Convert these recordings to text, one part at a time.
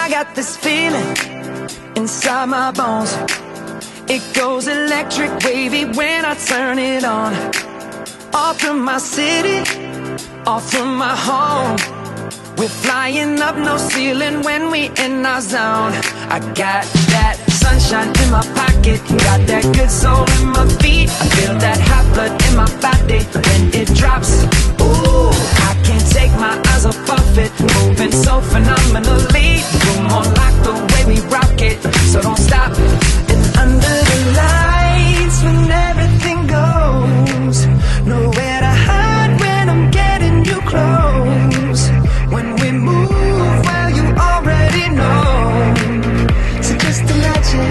I got this feeling inside my bones. It goes electric wavy when I turn it on. Off from my city, off from my home. We're flying up, no ceiling when we in our zone. I got that sunshine in my pocket, got that good soul in my feet. I feel that hot blood in my body when it drops. Ooh, I can't take my eyes off of it, moving so phenomenally. You're more like the way we rock it, so don't stop. And under the lights when everything goes, nowhere to hide when I'm getting you close. When we move, well, you already know. So just imagine.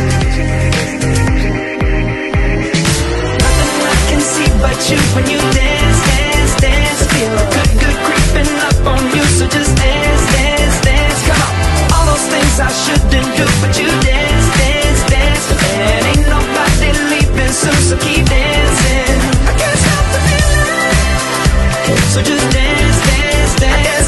Nothing I can see but you when you dance, dance, dance. Feel good, good creeping up on you. So just dance, dance, dance. Come on. All those things I shouldn't do, but you dance, dance, dance. And ain't nobody leaving soon, so keep dancing. I can't stop the feeling. So just dance, dance, dance.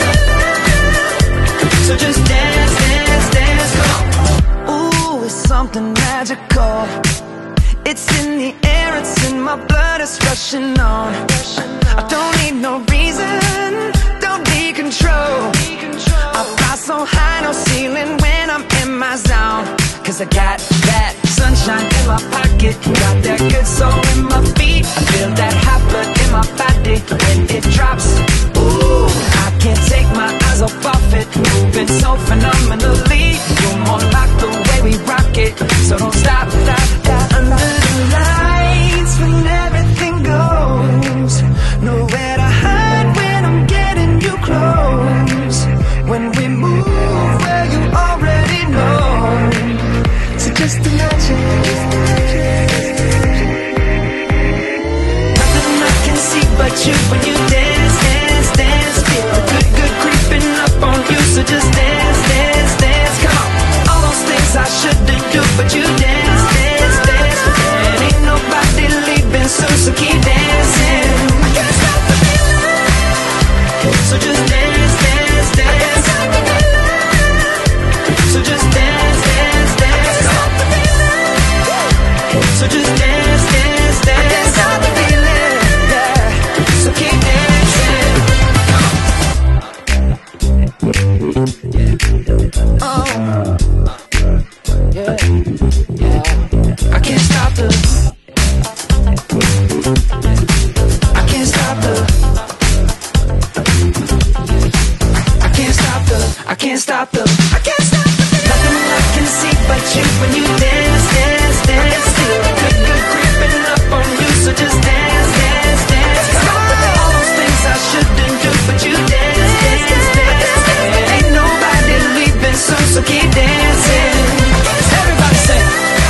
So just dance, dance, dance, come on. Ooh, it's something magical. It's in the air, it's in my blood, it's rushing on. I don't need no reason, don't need control. I fly so high, no ceiling when I'm in my zone. Cause I got that sunshine in my pocket, got that good soul in my feet. I feel that hot blood in my body when it drops. Ooh, I can't take my eyes off of it, moving so phenomenally. You're more like the way we rock it, so don't stop, stop, stop. Under the lights when everything goes, nowhere to hide when I'm getting you close. When we move, well, you already know. So just imagine. Nothing I can see but you when you dance, dance, dance. Feel good, good creeping up on you. So just dance, dance, dance. Come on. All those things I shouldn't do, but you dance, dance, dance. And ain't nobody leaving soon, so keep dancing. I can't stop the feeling. So just dance, dance, dance. So just dance, dance, dance. So just dance, dance, dance. I can't stop the feeling, yeah. So keep dancing. Oh, yeah, yeah. I can't stop the. I can't stop the. I can't stop the. I can't stop the. I can't stop the. Nothing I can see but you when you dance, dance, dance. Feel good, good creeping up on you. So just dance, dance, dance. Come on. All those things I shouldn't do, but you dance, dance, dance. And ain't nobody leaving soon, so keep dancing. Everybody say.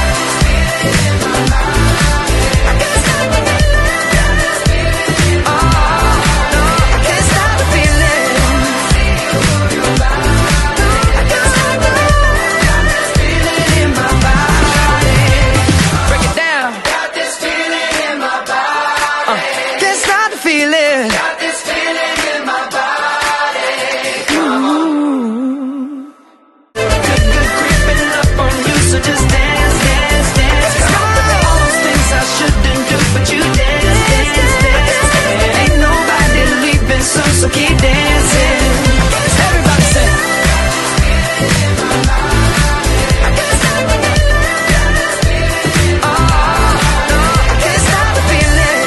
So keep dancing. Everybody say. I can't stop the feeling.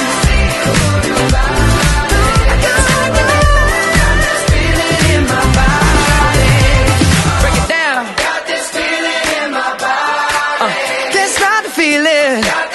I can't stop the feeling in my body. Break it down. Got this feeling in my body. Can't stop the feeling.